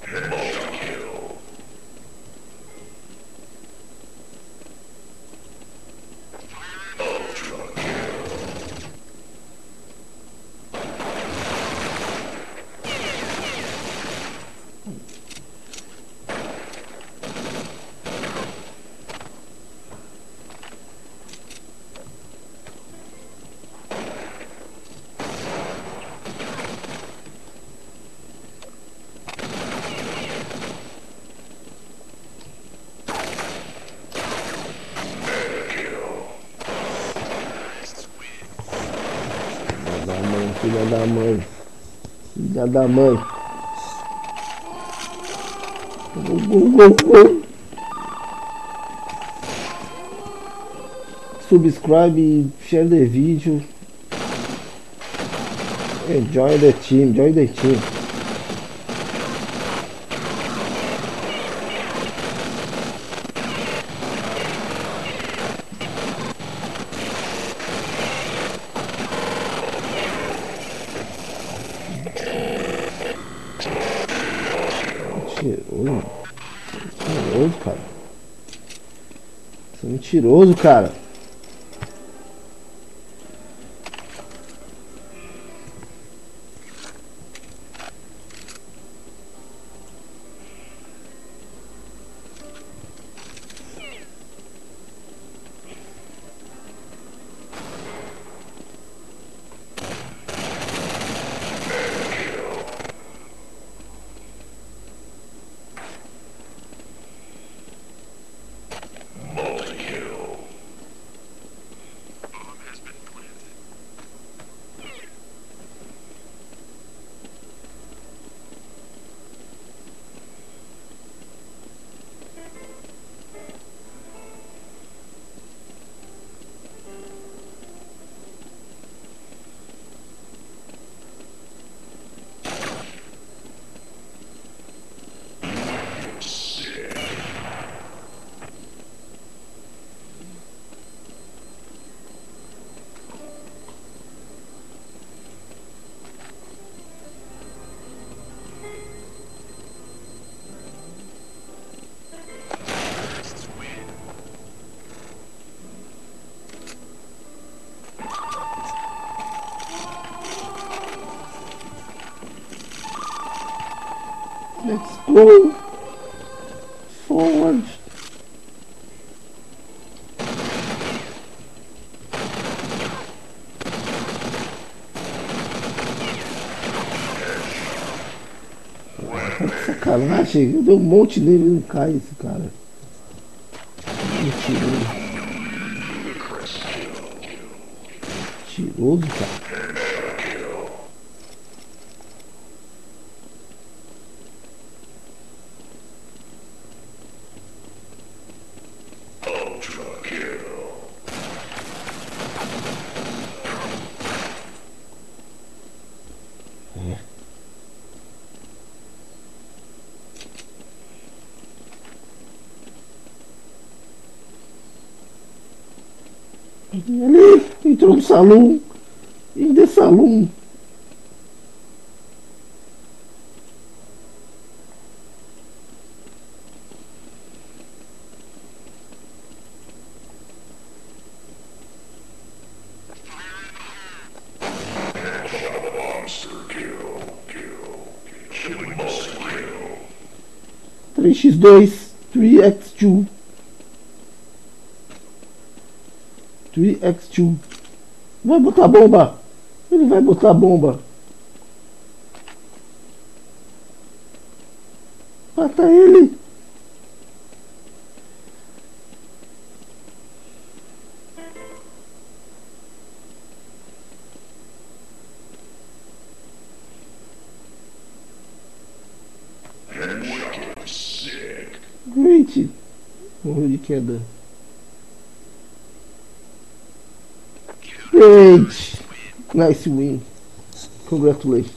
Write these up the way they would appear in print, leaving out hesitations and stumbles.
Filha da mãe. Filha da mãe. Gol. Subscribe, share the video. And join the team. Mentiroso, cara. Você é mentiroso, cara. Let's go forward. Sacanagem, eu dei um monte nele e não cai esse cara. Mentiroso, cara. Ali, entrou no salão. In the salão. Três x 2 3x2 3x2. Vai botar bomba. Ele vai botar bomba. Mata ele. Great. Morreu de queda. Great. Nice win. Congratulations.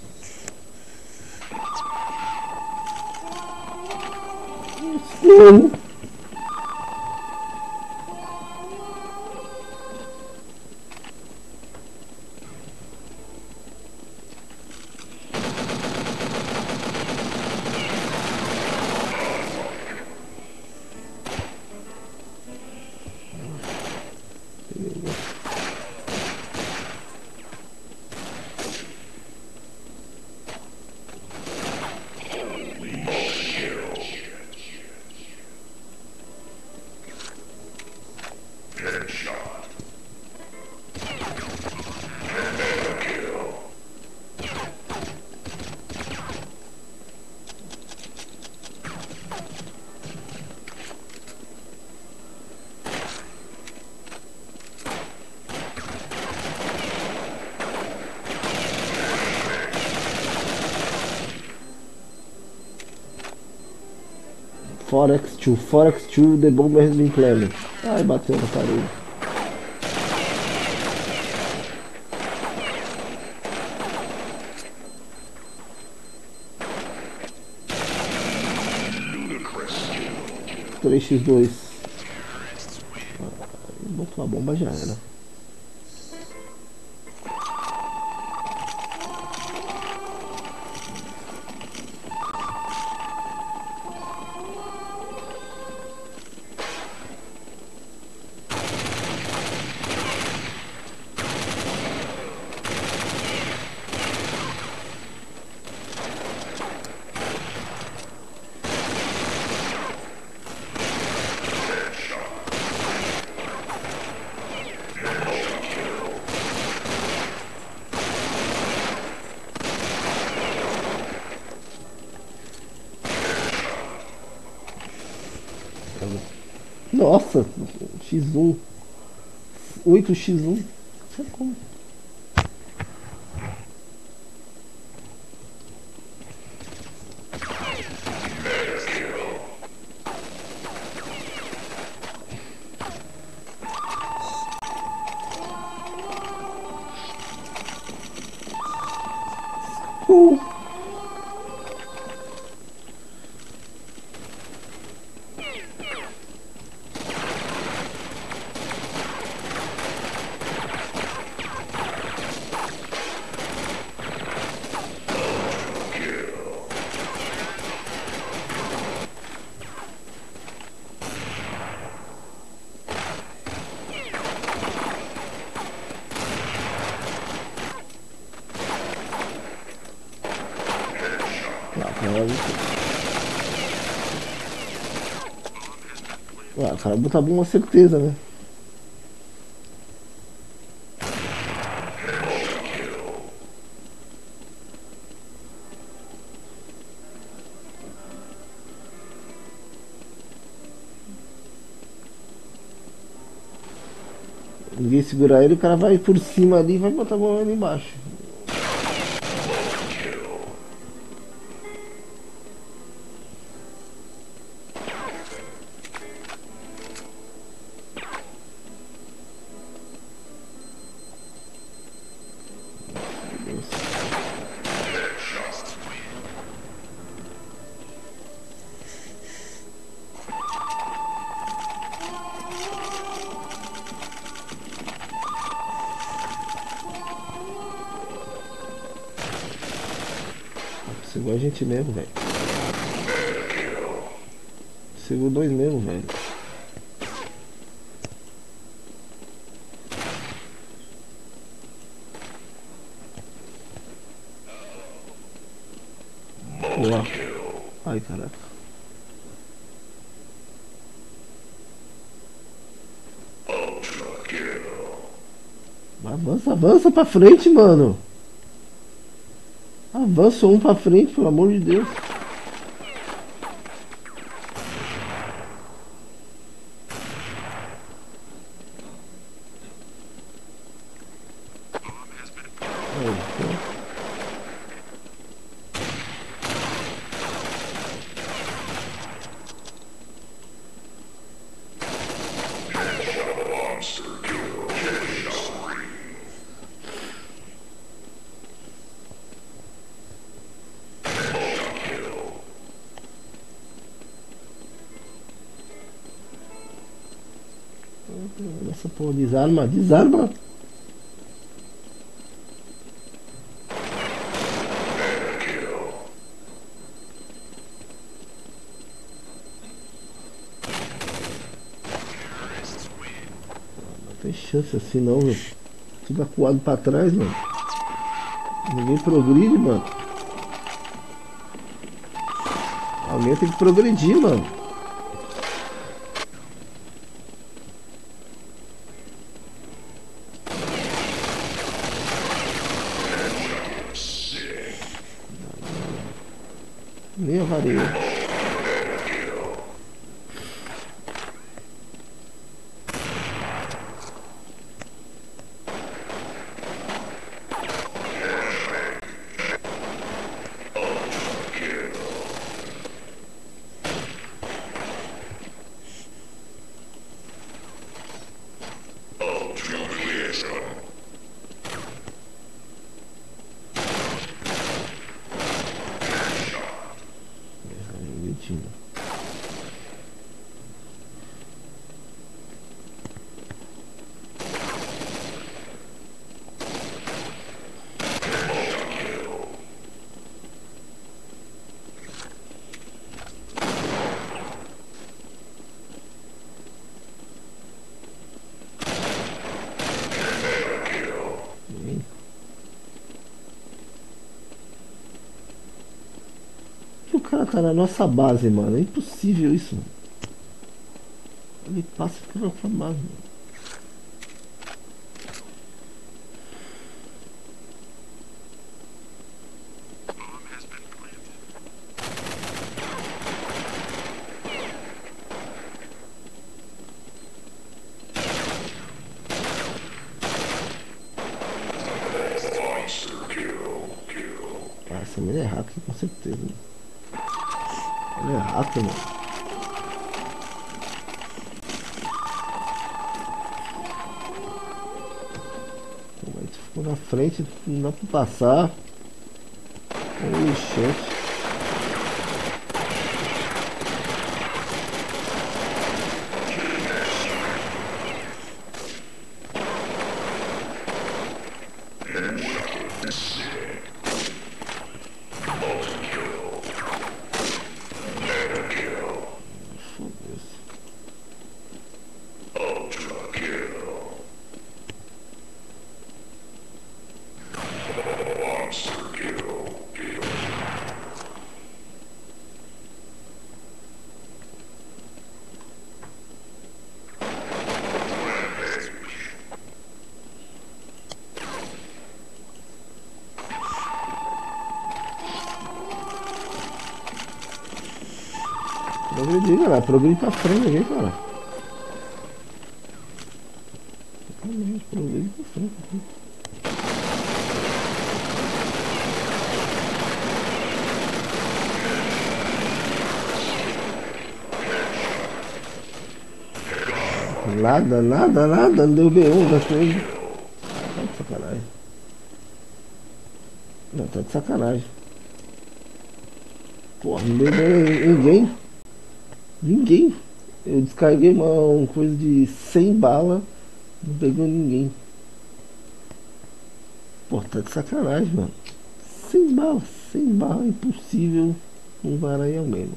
Let's go. Forex 2, The Bomb has been planted. Ai, bateu na parede. Três x 2. Botou a bomba, já era. Nossa, X1. 8x1. Não sei como. Ué, o cara botar bom, uma certeza, né? Ninguém segurar ele, o cara vai por cima ali e vai botar a mão ali embaixo. Segurou a gente mesmo, velho. Segurou dois mesmo, velho. Boa. Ai, caraca. Avança, avança pra frente, mano. Avança um pra frente, pelo amor de Deus. Essa porra, desarma, desarma. Não tem chance assim não, velho. Tudo acuado pra trás, mano. Ninguém progride, mano. Alguém tem que progredir, mano. Nem a vareia. frente, mano. O cara tá na nossa base, mano. É impossível isso, mano. Ele passa e fica na nossa base, mano. Ah, essa menina é hacker com certeza, mano. Ela é hacker, mano. Pô, aí tu ficou na frente, não dá pra passar. Oxente. Foda-se. Progredir, galera. Progredir pra frente aqui, cara. Progredir pra frente aqui. Nada, nada, nada. Não deu B1 das coisas. Tá de sacanagem. Não, tá de sacanagem. Porra, não deu ninguém. Ninguém. Eu descarguei uma coisa de 100 balas. Não pegou ninguém. Pô, tá de sacanagem, mano. 100 balas é impossível um varanha mesmo.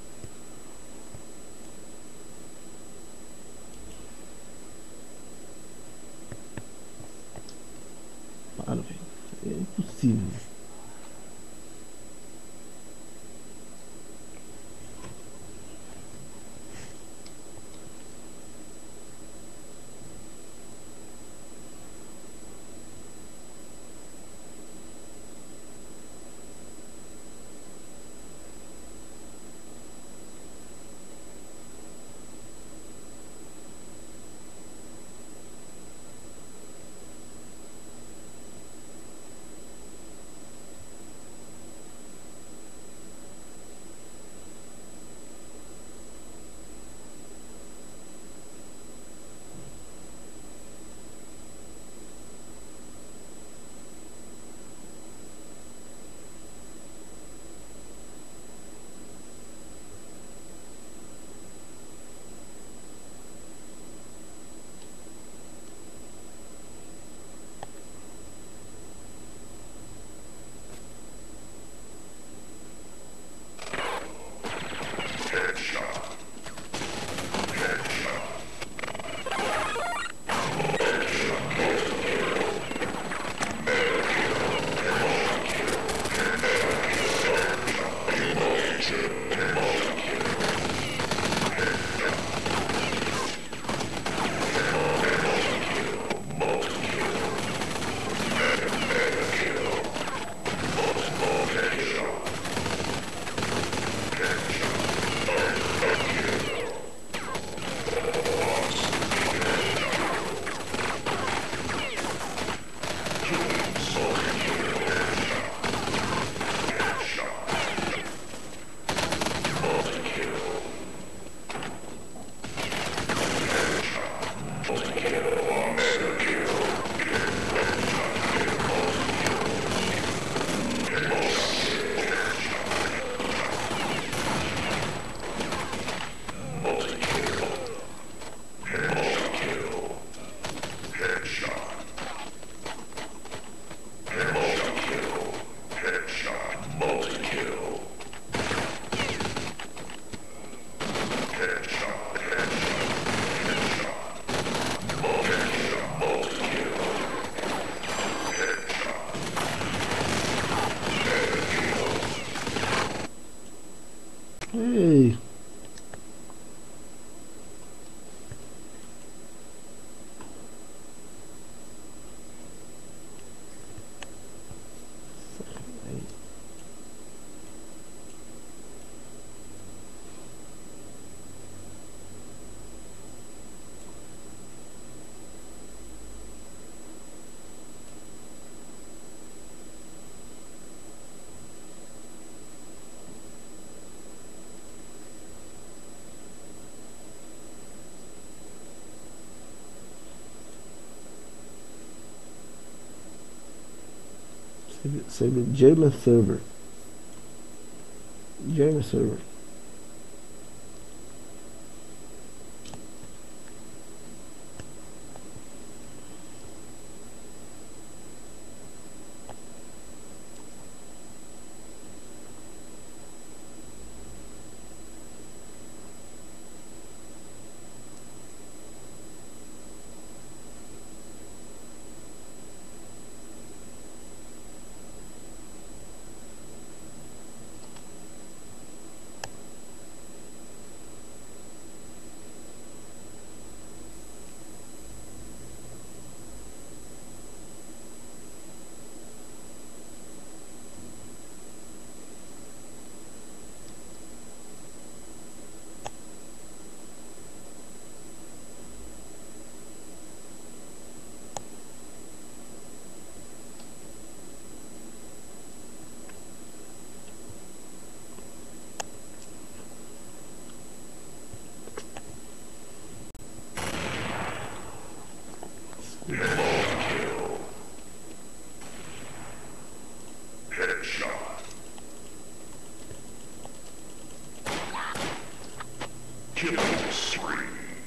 Para, velho. É impossível. Hey. Save it. German server. German server. Headshot. Killing spree.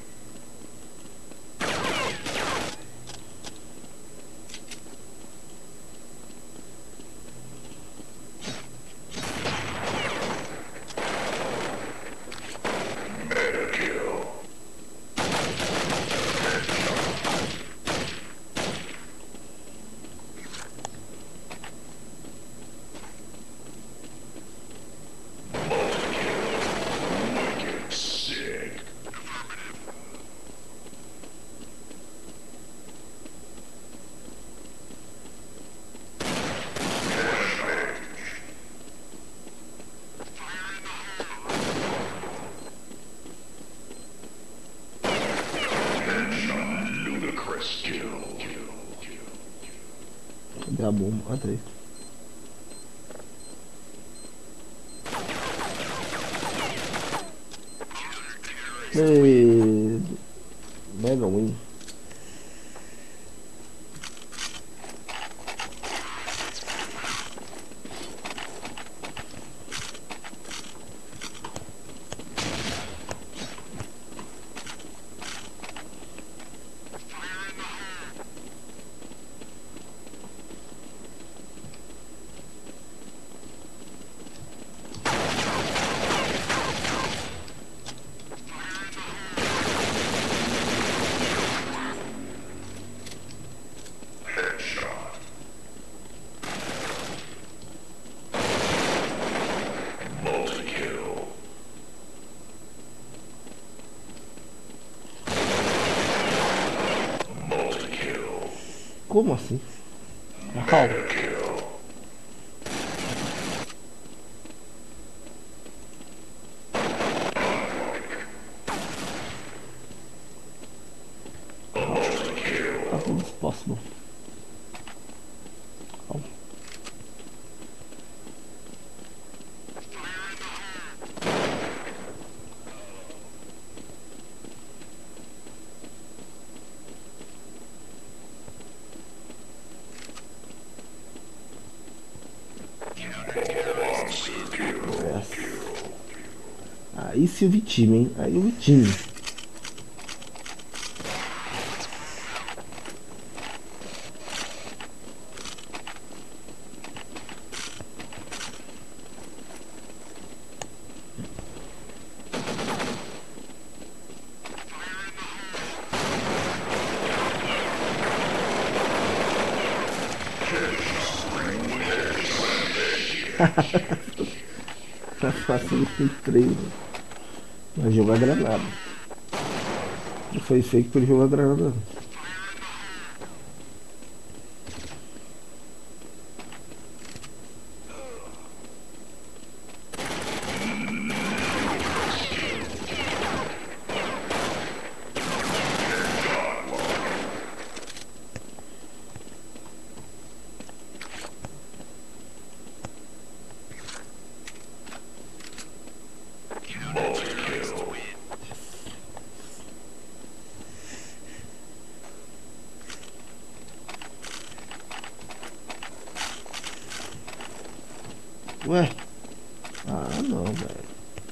Meta kill. Sick. Headshot. Ludicrous kill. Cadê a bomba? Ah, tá aí. Ei, mega win. Headshot. Multi-kill. Multi-kill. Como assim? Mega kill. Multi-kill. How is this possible? How? Monster kill. Yes. Aí sim eu vi time, hein? Aí eu vi time. mais fácil ele tem 3, né? Vai jogar granada. Não foi fake pra ele jogar granada, não. Ué? Ah, não, velho.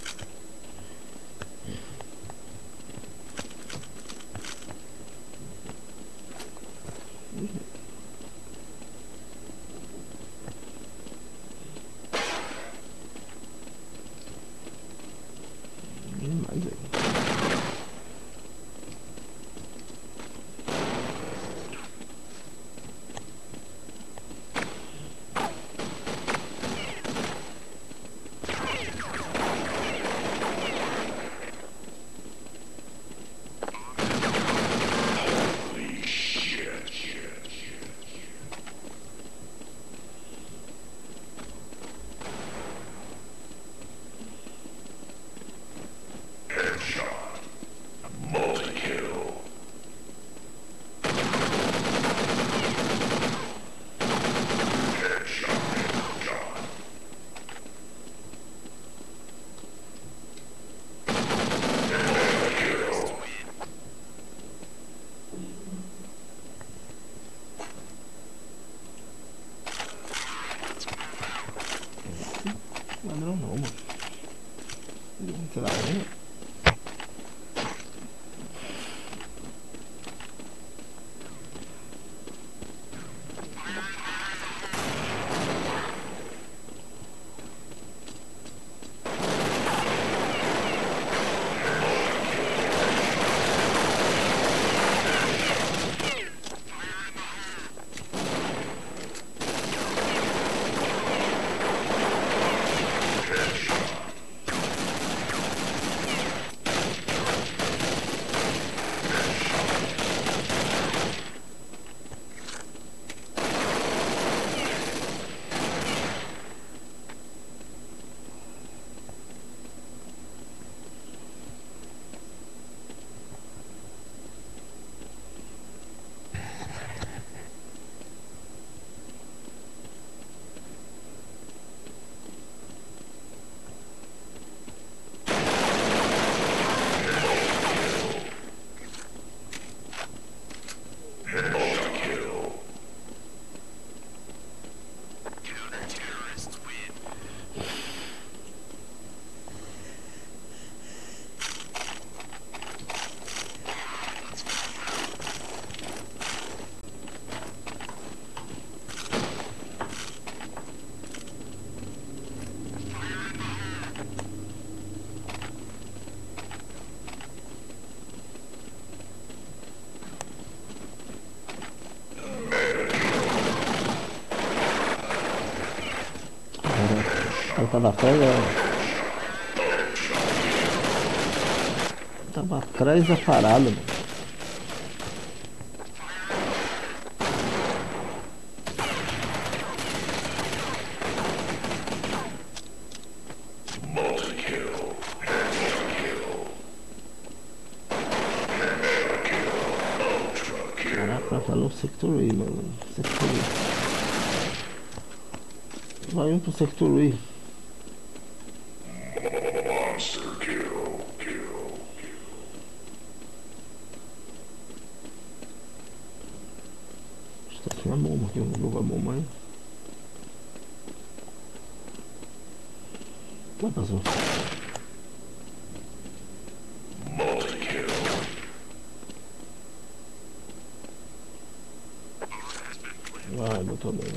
Demais, velho. Ladrão não, mano. Sei lá, né? Eu tava atrás tava atrás da parada, mano. Caraca, tá no Sector A, mano. Sector A. Vai um pro Sector A. Tá aqui uma bomba, aqui vamos jogar a bomba aí. Vai, passou. Vai, botou bem.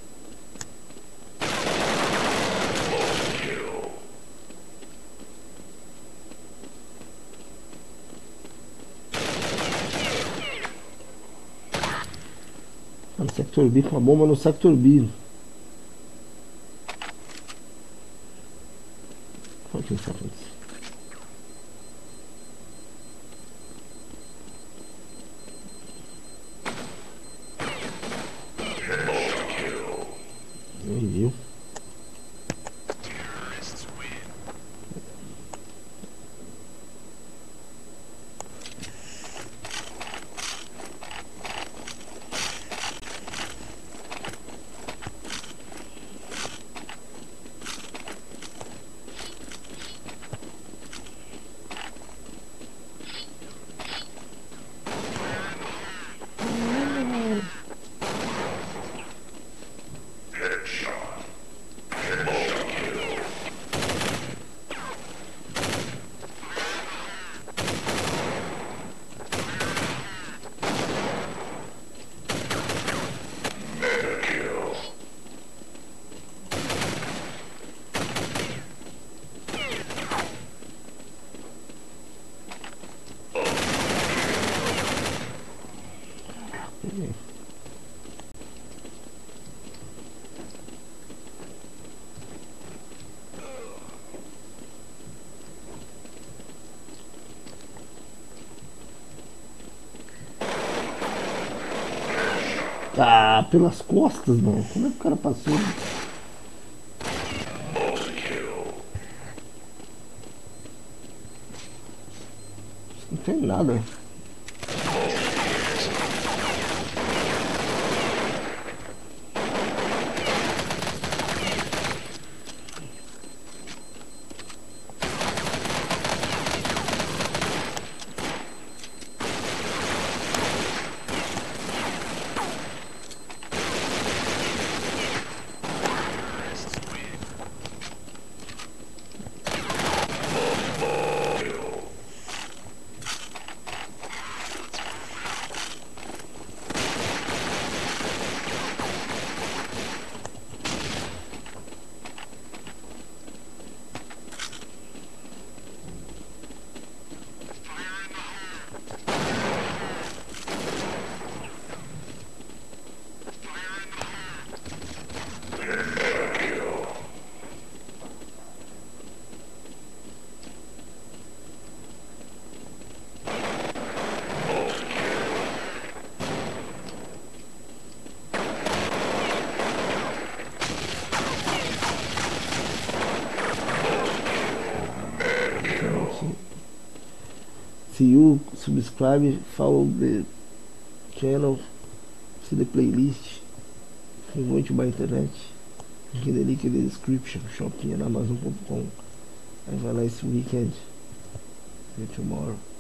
Tá no Sector B com a bomba no Sector B. 15 seconds. Nem viu. Ah, pelas costas, mano. Como é que o cara passou? Não tem nada. See you subscribe, follow the channel, see the playlist. If you want to buy internet, get the link in the description. Shopping at Amazon.com. Have a nice weekend. See you tomorrow.